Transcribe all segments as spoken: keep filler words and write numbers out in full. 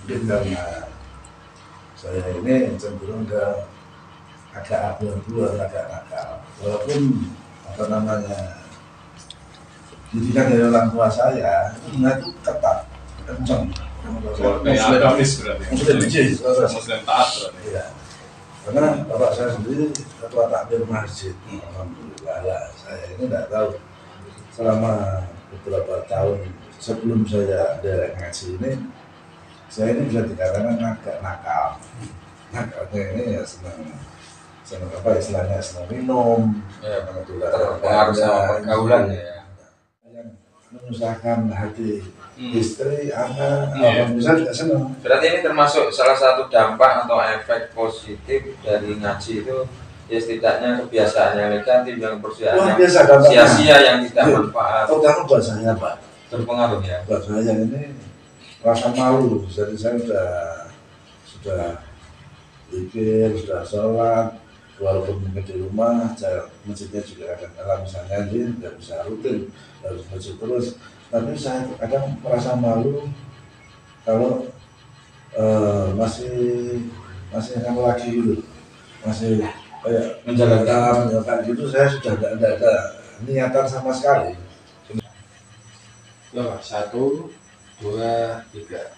mungkin karena saya ini cenderung ke agak abu-abu, agak nakal. Walaupun apa namanya didikan dari orang tua saya itu ketat, kencang. Muslim agamis berarti. Muslim bijis, Muslim taat berarti. Iya. Karena bapak saya sendiri ketua takmir masjid. Alhamdulillah lah. Saya ini tidak tahu selama beberapa tahun sebelum saya derek ngaji ini, saya ini bisa dikatakan agak nakal. Nakalnya ini ya senang, senang apa istilahnya senang minum, ya, terpengaruh sama pergaulan ya. Yang menyusahkan hati hmm. istri, anak, yeah. orang bisa tidak senang. Berarti ini termasuk salah satu dampak atau efek positif dari ngaji itu, ya setidaknya kebiasaan yang negatif yang persiapan sia-sia yang tidak ya, manfaat. Terutama buat saya Pak, terpengaruh ya. Buat saya ini rasa malu, jadi saya sudah sudah pikir, sudah sholat, walaupun mungkin di rumah, saya masjidnya juga kadang-kadang misalnya ini tidak bisa rutin, harus masjid terus. Tapi saya kadang merasa malu kalau uh, masih masih akan lagi gitu, masih kayak menjalankan ya, kayak gitu. Saya sudah tidak ada, ada niatan sama sekali. Loh, satu, dua, tiga.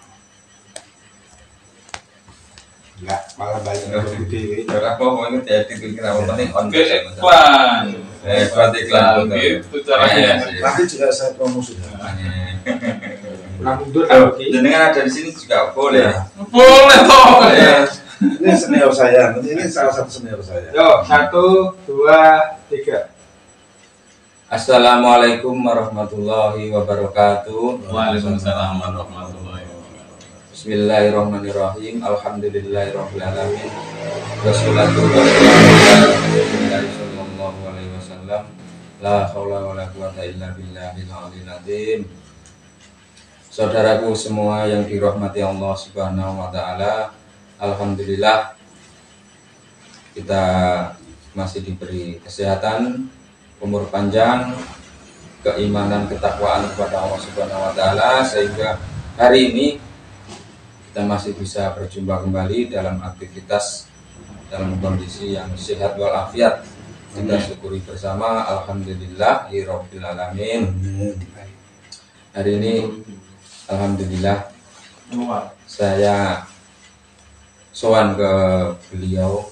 Enggak, malah banyak yang gede. Berapa pokoknya jadi pikir apa penting on saya iklan. Eh, berarti iklan itu caranya. Nanti juga saya promosi. Pulang mundur kalau dan dengan ada di sini juga boleh. Boleh toh. Ini senior saya, ini salah satu senior saya. Yo, satu, dua, tiga. Assalamualaikum warahmatullahi wabarakatuh. Waalaikumsalam warahmatullahi wabarakatuh. Bismillahirrahmanirrahim. Alhamdulillahirabbil alamin. Wassalatu wassalamu ala Rasulillah sallallahu alaihi wasallam. La haula wala quwata illa billahil aliyil azim. Saudaraku semua yang dirahmati Allah Subhanahu wa taala, alhamdulillah kita masih diberi kesehatan, umur panjang, keimanan, ketakwaan kepada Allah Subhanahu wa taala, sehingga hari ini kita masih bisa berjumpa kembali dalam aktivitas dalam kondisi yang sehat walafiat. Kita syukuri bersama, alhamdulillahirabbil alamin. Hari ini alhamdulillah saya sowan ke beliau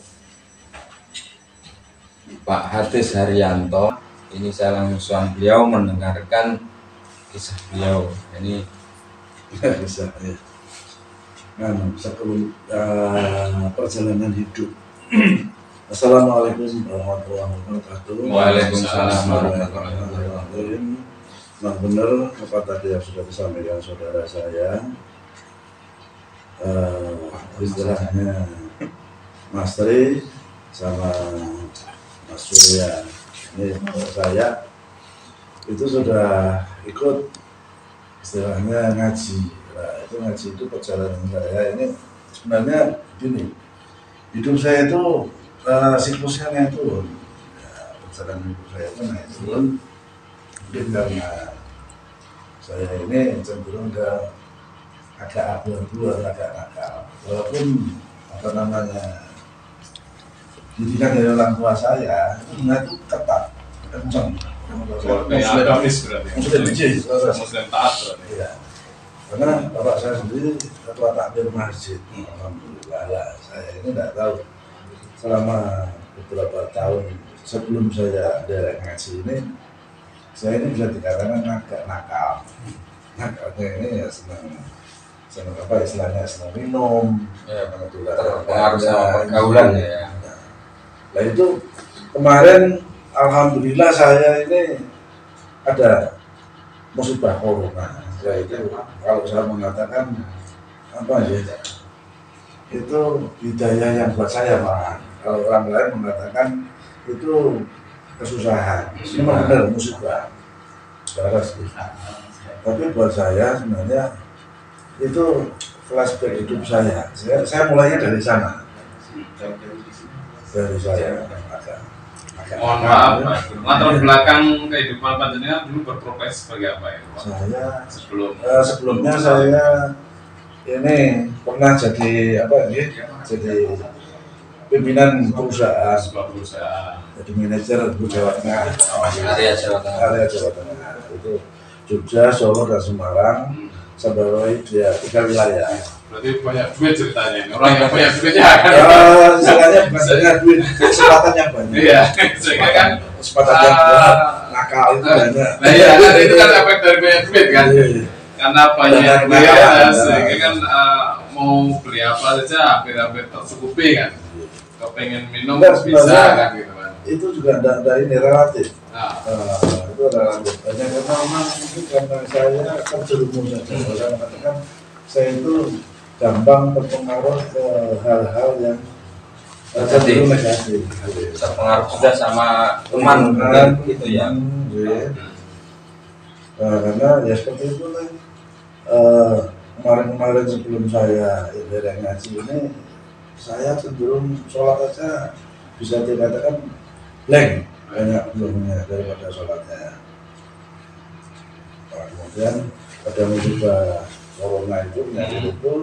Pak Hatis Haryanto. Ini saya langsung sowan beliau mendengarkan kisah beliau. Ini bisa ya. Nah, sebelum uh, perjalanan hidup. Assalamualaikum warahmatullahi wabarakatuh. Waalaikumsalam warahmatullahi wabarakatuh. Nah, benar apa tadi yang sudah disampaikan saudara saya, uh, istilahnya Mas Tri sama Mas Surya. Ini saya itu sudah ikut istilahnya ngaji. Nah, itu ngaji itu perjalanan saya ini sebenarnya gini, hidup saya itu uh, siklusnya naik turun. Ya, perjalanan hidup saya itu naik turun. Mungkin karena saya ini cenderung ke agak abu-abu, agak nakal. Walaupun apa namanya didikan dari orang tua saya itu ketat, kencang. Muslim agamis berarti. Muslim bijis, Muslim taat berarti. Iya. Karena bapak saya sendiri ketua takmir masjid. Alhamdulillah lah. Saya ini tidak tahu selama beberapa tahun sebelum saya derek ngaji ini, saya ini bisa dikatakan agak nakal. Nakalnya ini ya senang, senang apa istilahnya senang minum, ya, terpengaruh sama pergaulan ya. Nah itu kemarin alhamdulillah saya ini ada musibah corona. Ya itu kalau saya mengatakan apa ya, itu hidayah yang buat saya malah. Kalau orang lain mengatakan itu kesusahan, ini benar musibah. Tapi buat saya sebenarnya itu flashback hidup saya. Saya, saya mulainya dari sana, dari saya. Mohon maaf, latar belakang kehidupan panjenengan dulu berprofesi sebagai apa ya? Saya sebelum uh, sebelumnya saya ini pernah jadi apa ya? Jadi pimpinan perusahaan, sebuah perusahaan. jadi manajer di Jawa Tengah, area Jawa Tengah. area Jawa Tengah itu Jogja, Solo dan Semarang. Sampai dia tiga wilayah. Berarti banyak duit ceritanya ini. Orang yang banyak duitnya kan. Uh, istilahnya bukan banyak duit, kesempatan yang banyak. Iya, sehingga kan Kesempatan yang berat, nakal itu banyak. Nah iya, kan itu kan efek dari banyak duit kan. Iya. Karena banyak Banyak duit, nakal. sehingga kan uh, mau beli apa saja hampir-hampir tercukupi kan. Kepengen minum Enggak, bisa sebenarnya kan gitu kan. Itu juga ada ini relatif. Nah, Uh, itu relatif. Banyak karena memang mungkin karena saya kan jerumus saja. Saya mengatakan saya itu gampang terpengaruh ke hal-hal yang uh, cenderung negatif. Terpengaruh juga sama teman kan gitu ya. Hmm, iya. Nah, karena ya seperti itu kan. Uh, kemarin-kemarin sebelum saya ibadah ngaji ini, saya cenderung sholat aja bisa dikatakan blank, banyak belumnya daripada sholatnya. Nah, kemudian pada musibah corona itu, penyakit itu,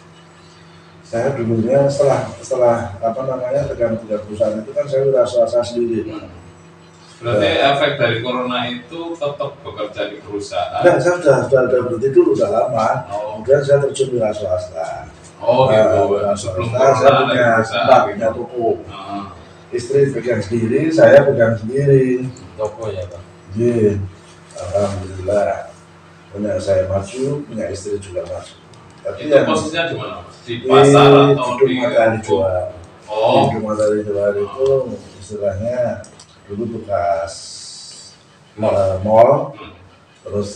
saya dulunya setelah setelah apa namanya tekan-tekan perusahaan itu kan saya udah swasta sendiri. berarti efek dari corona itu tetap bekerja di perusahaan. Nah, saya sudah sudah, sudah berhenti dulu udah lama. Oh, Kemudian saya terjun di swasta. oh gitu. Nah, Sebelum swasta, saya corona dari punya perusahaan. tempat, Gitu. punya toko. Ah, Istri pegang sendiri, saya pegang sendiri. Toko ya Pak. Iya, alhamdulillah. Punya saya maju, punya istri juga maju. Tapi Itu yang posisinya di mana? Di di pasar atau gedung di matahari jual. Oh, Gedung matahari jual itu istilahnya dulu bekas Mall. eh, mall, terus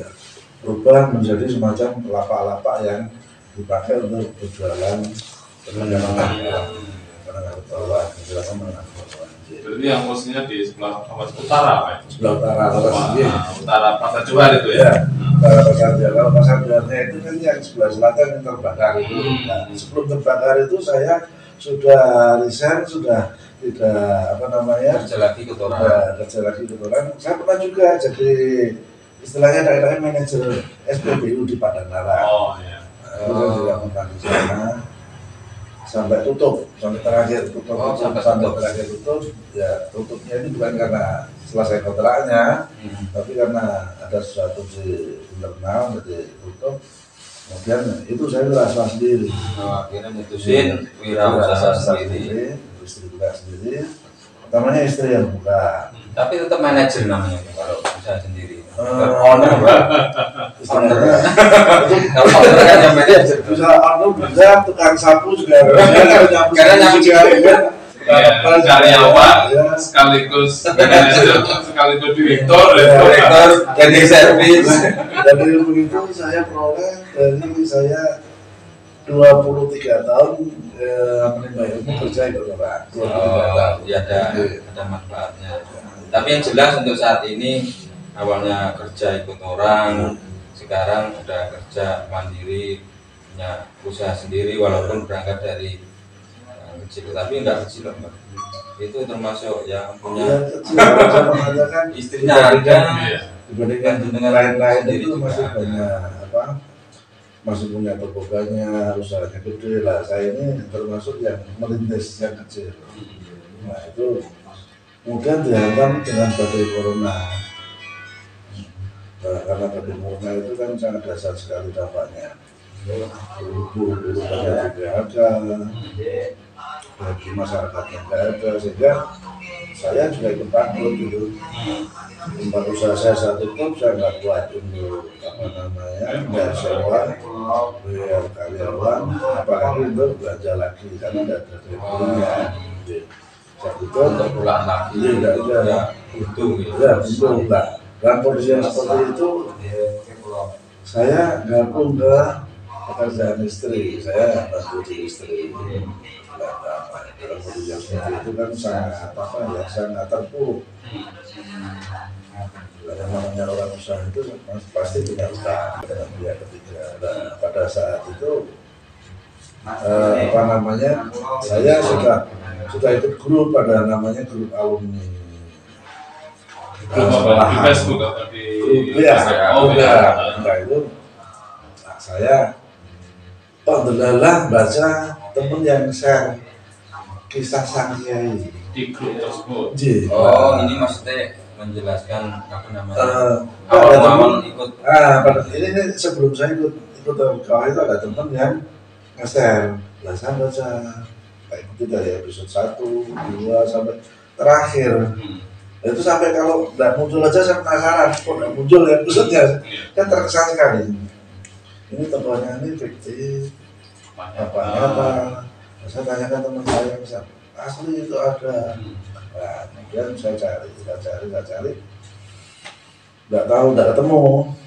dirubah menjadi semacam lapak-lapak yang dipakai untuk berjualan menengah menengah bawah, menjelaskan menengah bawah. berarti yang posisinya di sebelah awas utara, Pak. Sebelah utara atas Wah, sini. utara Pasar Jual itu ya. Ya, kalau pasar jual, kalau pasar jualnya itu kan yang sebelah selatan yang terbakar itu. Hmm. Nah, sebelum terbakar itu saya sudah resign, sudah tidak apa namanya, Kerja lagi ke Torang. sudah kerja lagi di Torang. Saya pernah juga jadi istilahnya daerahnya manajer S P B U di Padanara. Oh ya. Nah, itu saya juga pernah di sana sampai tutup, sampai terakhir tutup, Oh, tutup, sampai sampai tutup. terakhir tutup. Ya tutupnya itu bukan karena selesai kontraknya, Hmm. tapi karena ada sesuatu di internal jadi tutup. Kemudian itu saya merasa sendiri, Nah, akhirnya mutusin wirausaha sendiri. istri buka sendiri. Pertamanya istri yang buka. Tapi tetap manajer namanya kalau usaha sendiri. Eh, Owner Pak. Istilahnya itu Kalau owner kan yang manajer. bisa anu bisa tukang sapu juga. Karena Karena nyapu juga kan. Ya, karyawan Ya. sekaligus manajer sekaligus direktur Ya. itu. Direktur cleaning service. Dari ilmu itu saya peroleh dari saya dua puluh tiga tahun eh, menimba ilmu kerja itu Pak. dua puluh tiga tahun. Oh, ya ada ada manfaatnya. Tapi yang jelas untuk saat ini awalnya kerja ikut orang, sekarang udah kerja mandiri, punya usaha sendiri walaupun berangkat dari uh, kecil, tapi enggak kecil Mbak. Itu termasuk yang Ya, punya kecil saya mengatakan istrinya ada. Iya. dibandingkan dengan lain-lain itu masih banyak apa masih punya toko banyak, usahanya gede lah. Saya ini termasuk yang merintis yang kecil. Nah itu kemudian dihantam dengan badai corona. Nah, karena badai corona itu kan sangat dasar sekali dampaknya. Guru-guru banyak tidak ada, bagi masyarakatnya tidak ada, sehingga saya juga ikut takut gitu. Tempat usaha saya saat itu saya nggak kuat untuk apa namanya bayar sewa, bayar karyawan, apalagi untuk belanja lagi karena tidak ada deliverynya. Saat itu Untuk pulang lagi tidak ada, ya untung gitu. ya untung lah. Dalam kondisi yang seperti itu, saya gabung ke pekerjaan istri, saya bantu di istri. Nggak ada apa. Dalam kondisi yang seperti itu kan sangat apa ya, sangat terpuruk. Yang namanya orang usaha itu pasti punya utang dengan pihak ketiga. Nah, pada saat itu eh, apa namanya saya sudah sudah ikut grup, pada namanya grup alumni. Belum apa di Facebook atau di Grup ya, Oh grup ya. ya. Nah itu nah, saya Pak Delalah baca temen yang share kisah sang kiai. Di grup tersebut. Ji. Oh, ini maksudnya menjelaskan apa namanya? Uh, Awal-awal ikut. Ah, pada ini, ini sebelum saya ikut ikut kawah itu ada teman yang nge-share. Lah saya baca kayak gitu dari episode satu, dua sampai terakhir. Hmm. Itu sampai kalau nggak muncul aja saya penasaran kok nggak muncul episode-nya. Kan terkesan sekali. Ini tokohnya ini fiktif, apa apa. Saya tanyakan teman saya yang asli itu ada. Nah, kemudian saya cari, saya cari, saya cari, nggak tahu, nggak ketemu,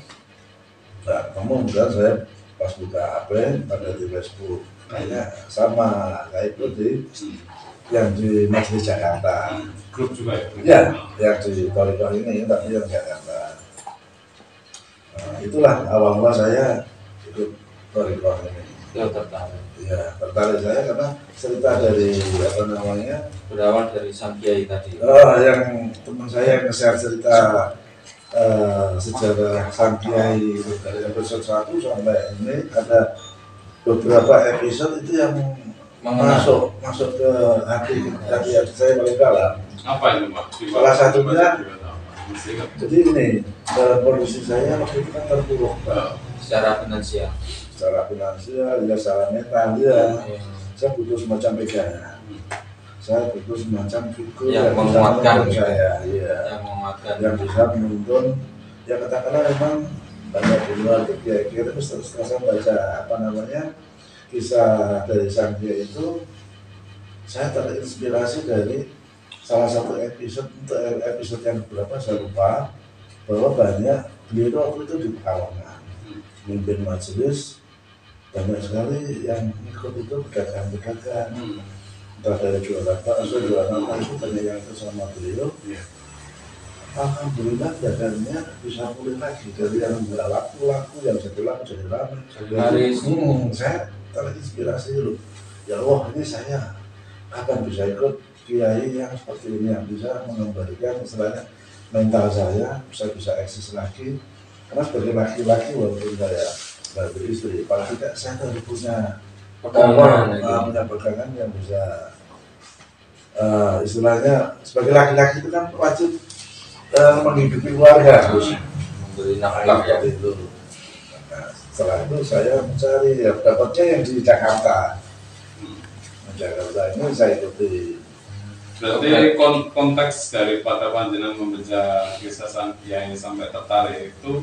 nggak ketemu. Kemudian saya pas buka H P, ada di Facebook, kayaknya sama, kayak itu di yang di Majelis Jakarta. Grup juga ya? Ya, yang di Toriko ini, tapi yang Jakarta. Nah, itulah awal mula saya ikut Toriko ini. Ya, tertarik. Ya, tertarik saya karena cerita dari apa namanya Berawal dari sang kiai tadi. oh, yang teman saya yang nge-share cerita uh, sejarah sang kiai dari episode satu sampai ini ada beberapa episode itu yang masuk masuk ke hati hati, hati saya paling dalam. Apa itu Pak? Salah satunya, Mesti kan? jadi ini dalam kondisi saya waktu itu kan terpuruk Secara finansial. secara finansial, ya secara mental, ya. Ya. Saya butuh semacam pegangan. Saya butuh semacam figur Yang bisa menguatkan menuntun gitu. saya, iya. Yang menguatkan. Yang bisa menuntun. Ya katakanlah memang banyak di luar itu kira-kira terus setelah saya baca apa namanya kisah dari sang kiai itu, saya terinspirasi dari salah satu episode untuk episode yang berapa saya lupa, bahwa banyak beliau itu waktu itu di Pekalongan mimpin majelis, banyak sekali yang ikut itu pedagang-pedagang, entah dari jualan bakso, jualan apa itu banyak yang ikut sama beliau. Alhamdulillah dagangnya bisa pulih lagi dari yang nggak laku-laku, yang jadi laku jadi ramai. Laris. Hmm, saya terinspirasi dulu. Ya Allah, ini saya kapan bisa ikut kiai yang seperti ini yang bisa mengembalikan istilahnya mental saya, saya bisa eksis lagi. Karena sebagai laki-laki walaupun saya nggak beristri, paling tidak saya harus punya Pegangan, uh, punya pegangan yang bisa uh, istilahnya sebagai laki-laki itu kan wajib uh, menghidupi keluarga harus memberi nafkah ya. itu. Nah, setelah itu saya mencari ya dapatnya yang di Jakarta. Jakarta ini saya ikuti. Berarti kon konteks daripada panjenengan membaca kisah sang kiai sampai tertarik itu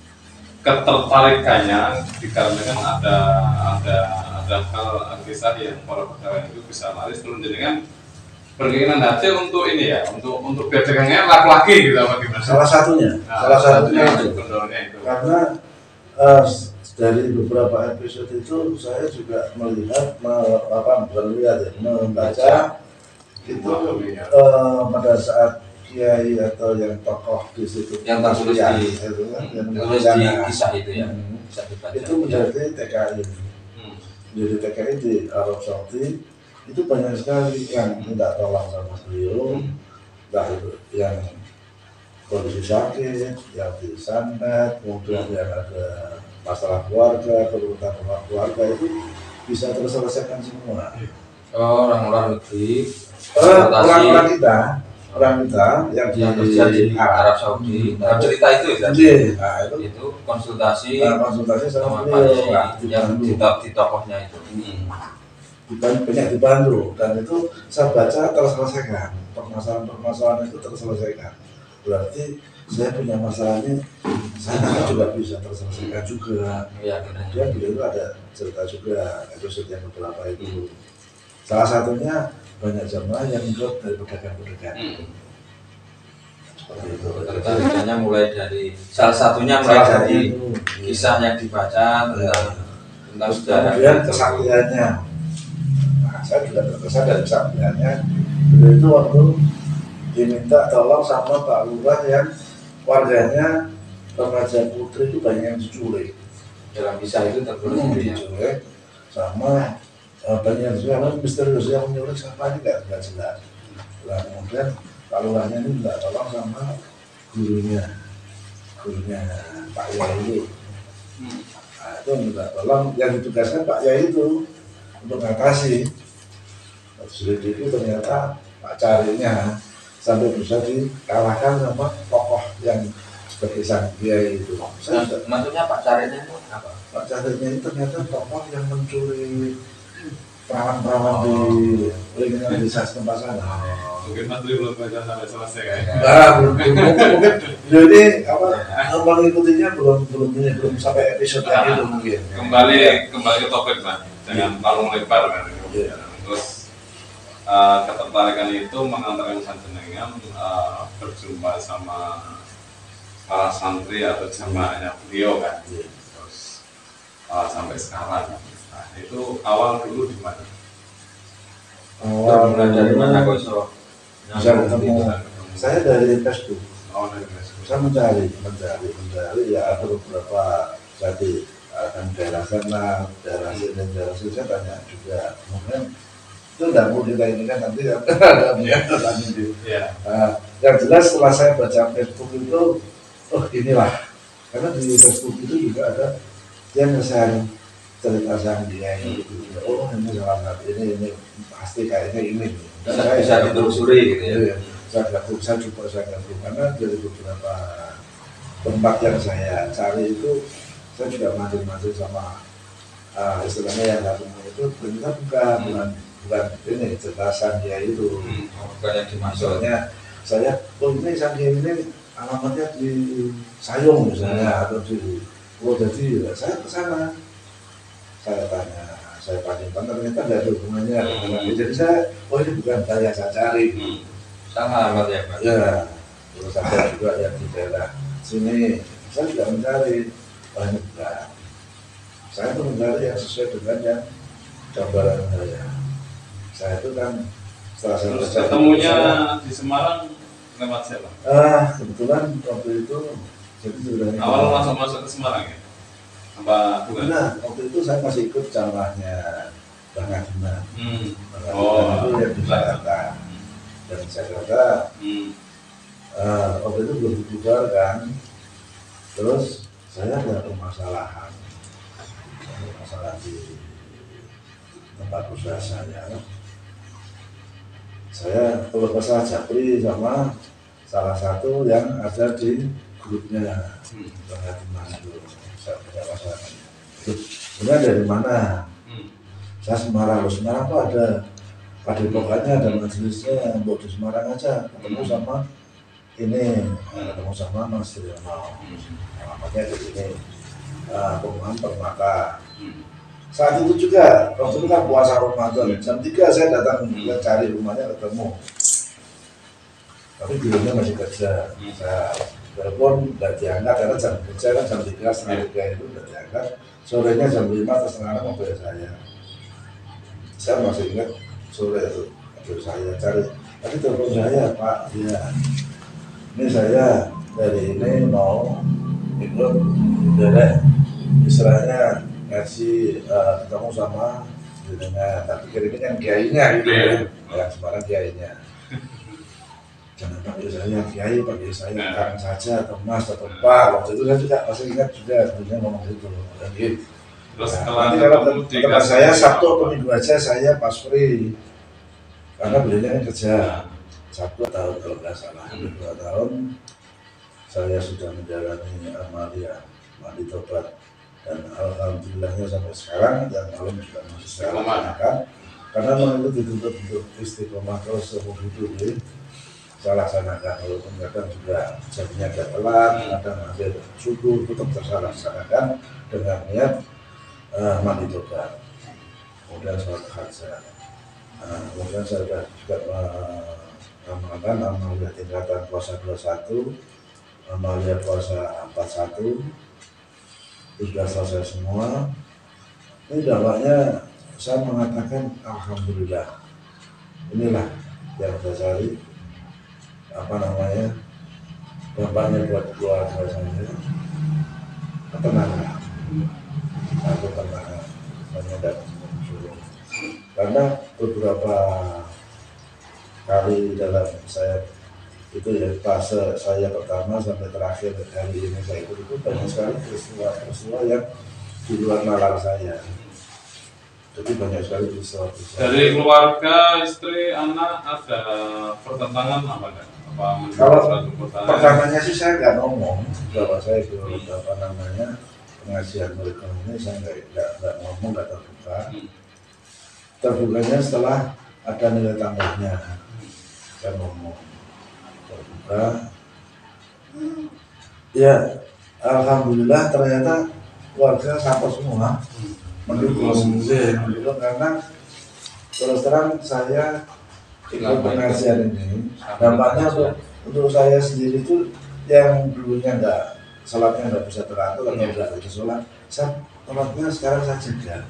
ketertarikannya dikarenakan ada ada ada hal kisah yang para pegawai itu bisa laris turun jenengan berkeinginan hati untuk ini ya untuk untuk biar dagangnya laki-laki gitu apa gimana? Salah satunya, Nah, salah satunya itu itu. pendorongnya itu. Karena uh, dari beberapa episode itu saya juga melihat, me, apa bukan melihat ya, membaca itu uh, pada saat kiai atau yang tokoh di situ Yang tertulis ya, di itu kan, yang tertulis yang- di kisah itu ya. Hmm. Bisa dibaca. itu menjadi T K I. Hmm. Jadi T K I di Arab Saudi itu banyak sekali yang minta tolong sama beliau, entah itu yang kondisi sakit, yang disantet, kemudian yang ada masalah keluarga, kerumitan rumah keluarga itu bisa terselesaikan semua. Oh, orang luar negeri. Eh, Orang-orang kita, orang kita yang yang di kerja di Arab, Arab Saudi. Dalam cerita itu ya. Iya, nah itu Itu konsultasi nah, konsultasi sama sama beliau, Pak nah, yang dibantu. di, top- di tokohnya itu. Dibantu, banyak dibantu, dan itu saya baca terselesaikan, permasalahan-permasalahan itu terselesaikan. Berarti saya punya masalah ini, saya juga bisa terselesaikan juga. Ya, kira Kemudian beliau itu ada cerita juga episode yang beberapa itu. Salah satunya banyak jamaah yang ikut dari pedagang-pedagang. Hmm. Seperti itu. Tertarikannya mulai dari salah satunya mulai Salah dari satunya itu. kisah yang dibaca tentang tentang sejarah. Kemudian kesaktiannya. Nah, saya juga terkesan dari kesaktiannya. Beliau itu waktu diminta tolong sama Pak Lurah yang warganya remaja putri itu banyak yang diculik. Dalam kisah itu tertulis Hmm, gitu ya. diculik sama uh, banyak yang diculik, yang misterius yang menyulik siapa ini nggak nggak jelas. Nah, kemudian Pak Lurahnya ini minta tolong sama gurunya, gurunya Pak Yai itu. Hmm. Nah, Nah, itu minta tolong yang ditugaskan Pak Yai itu untuk mengatasi. Sulit itu ternyata Pak Carinya sampai bisa dikalahkan sama tokoh yang sebagai sang kiai itu. Saya Maksud- Maksudnya Pak Carinya itu apa? Pak Carinya itu ternyata tokoh yang mencuri perawan-perawan di lingkungan desa setempat sana. Mungkin Mas Dwi belum baca sampai selesai kayaknya. Nah, belum, belum mungkin jadi apa mengikutinya belum belum ini belum sampai episode yang itu mungkin. Kembali kembali ke topik Mas, jangan terlalu lebar kan. Iya. Terus uh, ketertarikan itu mengantarkan Panjenengan uh, berjumpa sama para santri atau jamaahnya beliau kan. Terus uh, sampai sekarang. Nah, itu awal dulu di mana? Awal mulai dari mana kok iso Bisa nyambung ketemu. gitu? Saya dari Facebook. Awal dari Facebook. Saya mencari, mencari, mencari ya ada beberapa tadi akan daerah sana, daerah sini, daerah sini saya tanya juga. Mungkin itu tidak mau kita ini kan nanti ada niatan ini. Iya. Nah, yang jelas setelah saya baca Facebook itu, oh inilah karena di Facebook itu juga ada yang nge-share cerita sang dia ini. Oh ini salah satu ini ini pasti kayaknya ini. Dan Bisa, saya bisa ditelusuri gitu ya. Iya, saya gabung, saya coba saya gabung karena dari beberapa tempat yang saya cari itu saya juga mancing-mancing sama uh, istilahnya yang gabung itu ternyata bukan bukan bukan ini cerita sang dia itu. Hmm. Oh, bukan yang dimaksud. Misalnya saya, oh ini sang dia ini alamatnya di Sayung misalnya atau di oh jadi ya, saya ke sana saya tanya saya panjangkan ternyata nggak ada hubungannya dengan Hmm. jadi saya oh ini bukan saya saya cari Hmm. Sama alamat ya Pak. ya terus ada juga yang di daerah sini saya juga mencari oh ini bukan saya tuh mencari yang sesuai dengan yang gambaran saya saya itu kan setelah saya Terus baca ketemunya saya- di Semarang lewat siapa? ah kebetulan waktu itu jadi sebenarnya Awal langsung masuk ke Semarang ya? Apa bukan? nah waktu itu saya masih ikut campurnya Bang Adiman Hmm. Bang Oh, Adiman itu yang di Jakarta dan Jakarta Hmm. uh, waktu itu belum dibubarkan terus saya ada permasalahan masalah di tempat usaha saya saya kalau masalah Japri sama salah satu yang ada di grupnya Hmm. Bang Adiman itu saya punya masalah itu sebenarnya dari mana Hmm. saya Semarang loh Semarang tuh ada padepokannya ada majelisnya buat di Semarang aja ketemu Hmm. sama ini ketemu sama Mas Riono Hmm. alamatnya di sini uh, Perumahan Permata Hmm. saat itu juga waktu itu kan puasa Ramadan jam tiga saya datang Hmm. ke cari rumahnya ketemu tapi dulunya masih kerja Hmm. saya telepon nggak diangkat karena jam kerja kan jam tiga setengah tiga itu nggak diangkat sorenya jam lima atau setengah enam mobil saya saya masih ingat sore itu mobil saya cari tadi telepon saya Pak ya ini saya dari ini mau ikut dari istilahnya ngasih uh, ketemu sama dengan tapi kira ini kan kiainya gitu ya yang Semarang kiainya jangan panggil saya kiai panggil saya kang saja atau mas atau pak waktu itu saya juga masih ingat juga sebenarnya ngomong gitu dan gitu. Terus Nah, setelah nanti kalau ketemu di tempat saya Sabtu atau Minggu aja saya pas free karena beliaunya kan kerja Sabtu tahun kalau nggak salah dua tahun saya sudah menjalani amalia mandi tobat dan alhamdulillahnya sampai sekarang dan malam juga masih saya laksanakan karena memang itu dituntut untuk istiqomah terus seumur hidup ya. Saya laksanakan walaupun kadang juga jadinya agak telat kadang hampir subuh tetap saya laksanakan dengan niat uh, mandi tobat kemudian sholat hajat uh, kemudian saya sudah juga mengamalkan uh, amalia tingkatan puasa dua puluh satu amalia puasa empat puluh satu sudah selesai semua. Ini dampaknya saya mengatakan alhamdulillah. Inilah yang saya cari apa namanya dampaknya buat keluarga saya ketenangan. Aku ketenangan hanya dapat suruh. Karena beberapa kali dalam saya itu ya fase saya pertama sampai terakhir hari ini saya ikut itu banyak sekali peristiwa-peristiwa yang di luar nalar saya. Jadi banyak sekali pisau-pisau. Dari keluarga, istri, anak ada pertentangan apa enggak? Apa Kalau suatu pertanyaan? pertamanya sih saya nggak ngomong bahwa saya itu apa namanya pengajian mereka ini saya nggak nggak nggak ngomong, nggak terbuka. Hmm. Terbukanya setelah ada nilai tambahnya, saya ngomong terbuka. Ya, alhamdulillah ternyata keluarga support semua. Mendukung, mendukung karena terus terang saya ikut pengajian ini dampaknya untuk, untuk saya sendiri itu yang dulunya nggak sholatnya nggak bisa teratur atau nggak bisa sholat, saya sholatnya sekarang saya jaga.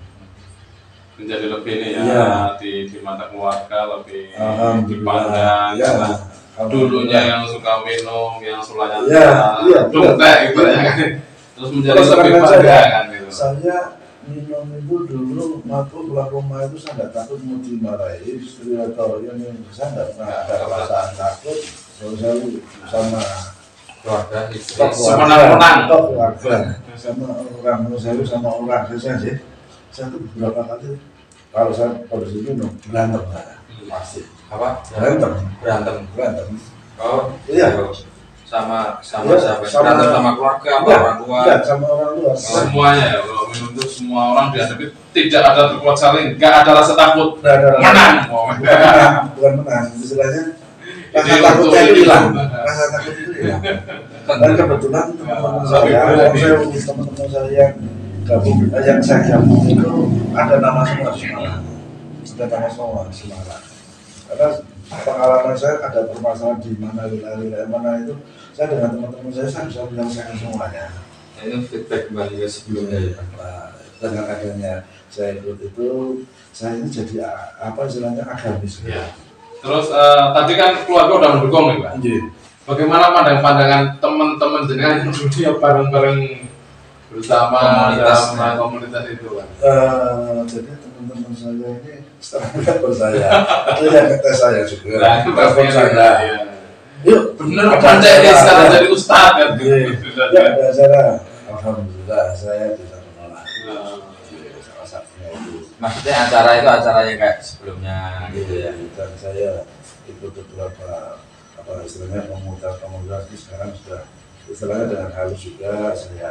Menjadi lebih ini ya, Ya. di, di mata keluarga lebih Alhamdulillah. dipandang. Ya, Karena alhamdulillah. dulunya yang suka minum, yang sulanya Ya, iya, dongtek gitu ya kan. Terus menjadi Terus lebih terang bangga saja, kan gitu. Saya minum itu dulu waktu pulang rumah itu saya nggak takut mau dimarahi istri atau yang saya nggak pernah ada perasaan takut. Kalau saya sama keluarga istri. Tok Semenang-menang. tok keluarga sama orang saya sama orang saya sih. Saya tuh beberapa kali kalau saya kondisi minum berantem saya pasti Apa? berantem Berantem. berantem. Oh Iya. Sama sama Iya, siapa? sama- Berantem sama keluarga apa Enggak, orang tua? enggak, sama orang tua. Semuanya ya, kalau minum itu semua orang dihadapi tidak ada berbuat saling, nggak ada rasa takut, Nggak ada rasa- menang. bukan menang, bukan menang, istilahnya rasa Jadi takutnya untuk itu ini- hilang, rasa takut itu hilang. Dan kebetulan teman-teman saya, yang saya teman-teman saya yang gabung, yang saya gabung itu ada nama semua Semarang, ada nama semua Semarang. Karena pengalaman saya ada permasalahan di mana wilayah-wilayah mana itu, saya dengan teman-teman saya saya bisa menyelesaikan semuanya. Nah, ini feedback kembali ke sebelumnya ya. Nah, dengan adanya saya ikut itu, saya ini jadi a- apa istilahnya agamis. Ya. Terus eh, tadi kan keluarga udah mendukung nih Pak. Iya. Bagaimana pandang-pandangan teman-teman jenengan yang dulunya bareng-bareng bersama Komunitas. dalam komunitas itu Pak? Eh, jadi teman-teman saya ini setengah percaya, ada yang ngetes saya juga. Nah, itu Telepon pastinya saya. ya. Yuk, Bener ada kan acara. dia sekarang jadi ustadz kan? Iya. Sudah, Ya, ya. ada acara. Alhamdulillah saya bisa menolak. Nah, Iya, salah satunya itu. Maksudnya acara itu acaranya kayak sebelumnya gitu ya. Dan saya ikut beberapa apa istilahnya komunitas-komunitas ini sekarang sudah istilahnya dengan halus juga saya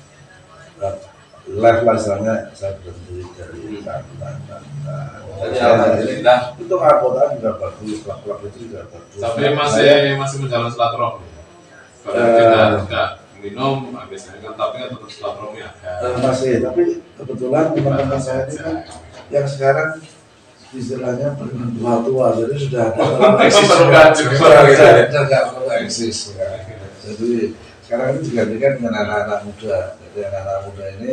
live lah istilahnya saya berhenti dari keanggotaan. Jadi alhamdulillah. Itu keanggotaan juga bagus, klub-klub itu juga bagus. tapi Saya- masih masih menjalin silaturahmi. Kalau Eh. kita tidak minum, biasanya kan tapi kan tetap silaturahmi ada. eh, masih, tapi kebetulan teman-teman saya ini kan yang sekarang istilahnya tua-tua, jadi sudah ada Perubahan juga. sudah nggak perlu eksis ya. Jadi sekarang ini digantikan dengan anak-anak muda. Jadi anak-anak muda ini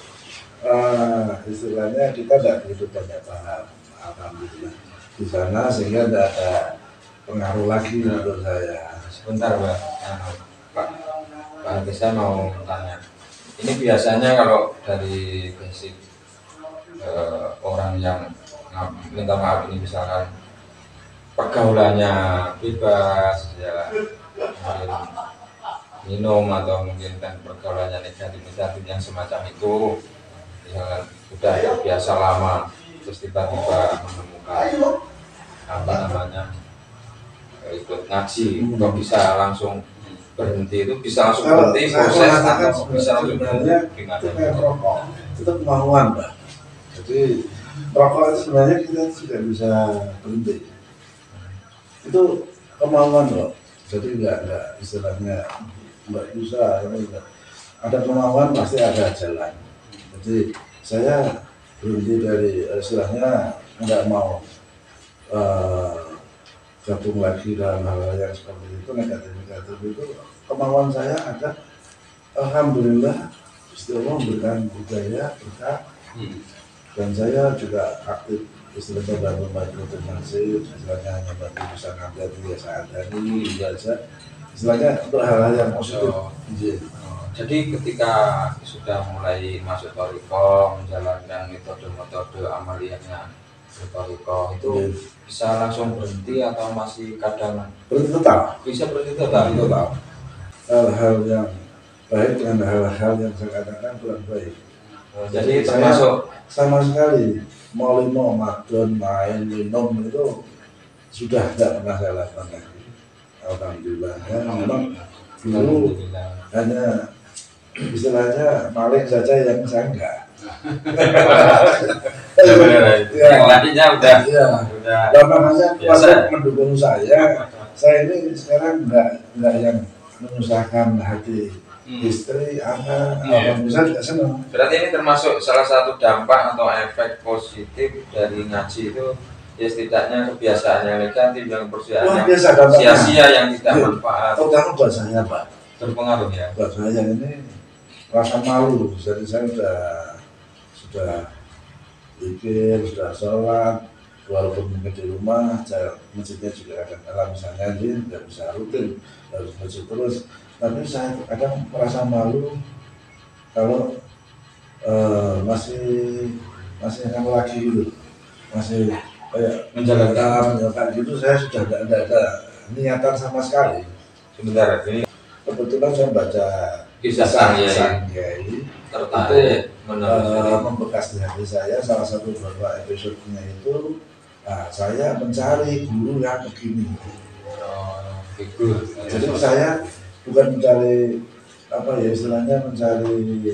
eh, istilahnya kita tidak begitu banyak paham, alhamdulillah di sana sehingga tidak ada pengaruh lagi untuk saya. Sebentar Pak, Anu, Pak, Pak Andi, saya mau tanya. Ini biasanya kalau dari basic eh, orang yang nah, minta maaf ini misalkan pergaulannya bebas ya, mungkin minum atau mungkin kan pergaulannya negatif-negatif yang semacam itu, misalkan sudah terbiasa lama terus tiba-tiba menemukan apa namanya ikut ngaji, kok bisa langsung berhenti, itu bisa langsung Kalau berhenti saya proses mengatakan atau bisa langsung sebenarnya gimana? itu kayak rokok, itu kemauan Mbak. Jadi rokok itu sebenarnya kita tidak bisa berhenti. Itu kemauan loh. Jadi enggak enggak istilahnya enggak bisa, ini enggak. Ada kemauan pasti ada jalan. Jadi saya berhenti dari istilahnya enggak mau eh, gabung lagi dalam hal yang seperti itu, negatif-negatif itu. Kemauan saya ada, alhamdulillah Gusti Allah memberikan budaya berkah, Hmm. dan saya juga aktif istilahnya bantu bantu untuk masjid, istilahnya hanya bantu bisa ngambil dia saat ini itu aja, istilahnya untuk hal-hal yang positif. Oh. Iya. Jadi ketika sudah mulai masuk Toriko, menjalankan metode-metode amaliyahnya di Toriko itu Iya. bisa langsung berhenti atau masih kadang Berarti total, bisa berhenti total? total hal-hal yang baik dengan hal-hal yang saya katakan kurang baik. Oh, jadi Saya termasuk sama sekali mau limo, madon, main, minum itu sudah tidak pernah saya lakukan lagi. Alhamdulillah ya, memang dulu hanya istilahnya maling saja yang saya enggak. ya benar, Ya. yang lainnya udah Iya. udah Dan makanya biasa. keluarga mendukung saya. Saya ini sekarang enggak enggak yang menyusahkan hati Hmm. istri, anak, Iya. orang bisa juga senang. Berarti ini termasuk salah satu dampak atau efek positif dari ngaji itu, ya setidaknya kebiasaan yang negatif yang Luar persiapan biasa dampaknya. sia-sia yang tidak Iya. manfaat Terutama buat saya, Pak. terpengaruh ya. Buat saya ini rasa malu. Jadi saya sudah sudah pikir, sudah sholat, walaupun mungkin di rumah, saya masjidnya juga kadang-kadang misalnya ini nggak bisa rutin, harus masjid terus. Tapi saya kadang merasa malu kalau eh, masih masih akan lagi gitu, masih kayak Menjalankan. menjalankan gitu. Saya sudah tidak ada, ada niatan sama sekali. Sebentar, ini Kebetulan saya baca Kisah Sang Kiai. Sang Kiai tertarik eh, menelusuri. membekas di hati saya. Salah satu beberapa episodenya itu, nah, saya mencari guru yang begini. Oh, figur. Jadi saya bukan mencari apa ya istilahnya mencari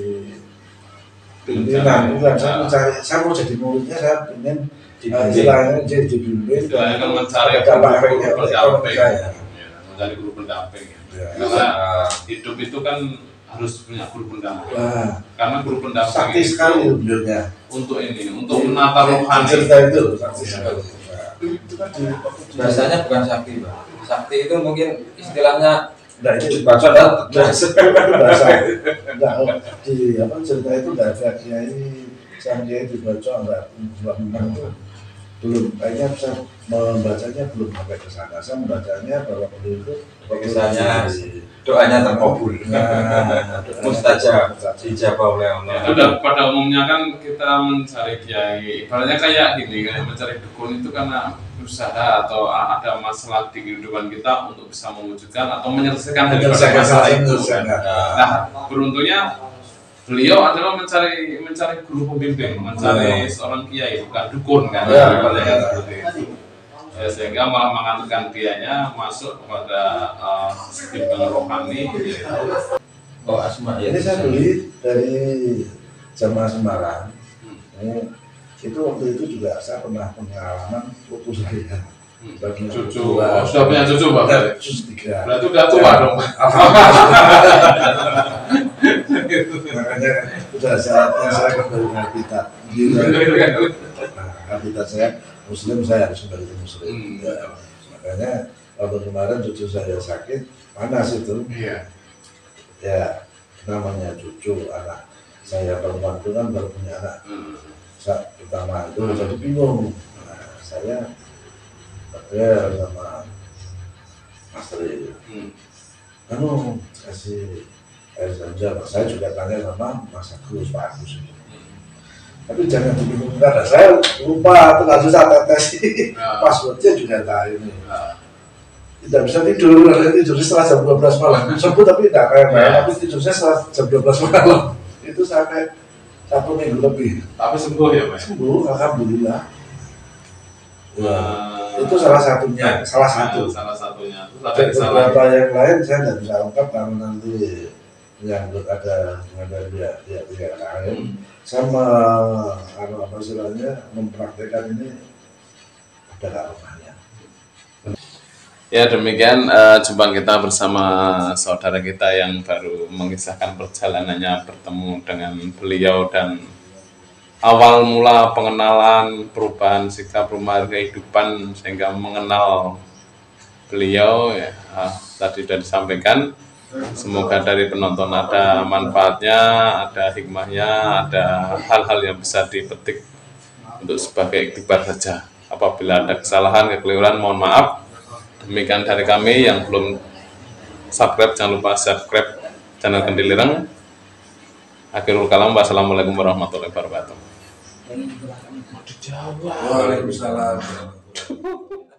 pimpinan, bukan. Saya mencari, saya mau jadi muridnya, saya ingin uh, istilahnya jadi dibimbing Istilahnya kan mencari dampak guru efeknya untuk ekonomi pendamping, saya. ya, mencari guru pendamping. Ya. Ya. Karena Ah, hidup itu kan harus punya guru pendamping. Wah, Karena guru pendamping sakti itu sekali beliaunya. untuk ini, untuk menata rohani. Cerita itu sakti sekali. Nah, itu kan di bahasanya bukan sakti, Pak. Sakti itu mungkin istilahnya Nah, itu dibaca dan bahasa bahasa enggak di apa cerita itu enggak ada kiai sang kiai dibaca enggak enggak memang itu belum kayaknya bisa membacanya belum sampai ke sana. Saya membacanya bahwa beliau itu Kesannya doanya terkabul. Nah, Mustajab, dijabah oleh Ya, Allah. itu udah pada umumnya kan kita mencari kiai, ibaratnya kayak gini, kayak mencari dukun itu karena usaha atau ada masalah di kehidupan kita untuk bisa mewujudkan atau menyelesaikan daripada menyelesaikan masalah itu. menyelesaikan. Nah, beruntungnya beliau adalah mencari mencari guru pembimbing, mencari seorang kiai, bukan dukun kan? Ya. Ibaratnya seperti itu. Ya, sehingga malah mengantarkan dianya masuk kepada uh, bimbingan rohani. Yaitu, Oh, Asma ya. Ini saya beli dari Jamaah Semarang. Hmm. Ini, itu waktu itu juga saya pernah pengalaman putu saya. Hmm. Bagi cucu, oh, sudah punya cucu Bapak? Cucu tiga. Berarti udah tua dong. Makanya sudah saatnya saya kembali ke habitat. Gitu. Nah, habitat saya Muslim, saya harus kembali ke Muslim. Hmm. Ya, makanya waktu kemarin cucu saya sakit, panas itu. Iya. Ya, namanya cucu anak saya perempuan itu kan baru punya anak Hmm. sa- pertama itu jadi bingung. Nah, saya ada sama Mas Tri, Hmm. anu kasih air zam-zam. Saya juga tanya sama Mas Agus, Pak Agus ini. Tapi jangan dibingungkan, saya lupa tengah susah tetes Ya. passwordnya juga tahu ini. Ya. Tidak bisa tidur, nanti tidur setelah jam dua belas malam. Sembuh tapi tidak kayak saya, tapi tidurnya setelah jam dua belas malam. Itu sampai satu minggu lebih. Tapi sembuh ya Pak? Sembuh, alhamdulillah. Ya, Eh, itu salah satunya, salah satu. Salah satunya. Terus ada Dan kesalahan. beberapa yang lain saya tidak bisa ungkap karena nanti menyangkut ada ada pihak-pihak lain. Hmm. Sama anu apa istilahnya mempraktekkan ini ada kearumannya. Ya demikian uh, jumpa kita bersama saudara kita yang baru mengisahkan perjalanannya bertemu dengan beliau dan awal mula pengenalan perubahan sikap rumah kehidupan sehingga mengenal beliau ya uh, tadi sudah disampaikan. Semoga dari penonton ada manfaatnya, ada hikmahnya, ada hal-hal yang bisa dipetik untuk sebagai iktibar saja. Apabila ada kesalahan, kekeliruan, mohon maaf. Demikian dari kami yang belum subscribe, jangan lupa subscribe channel Kendilireng. Akhirul kalam, wassalamualaikum warahmatullahi wabarakatuh. Waalaikumsalam.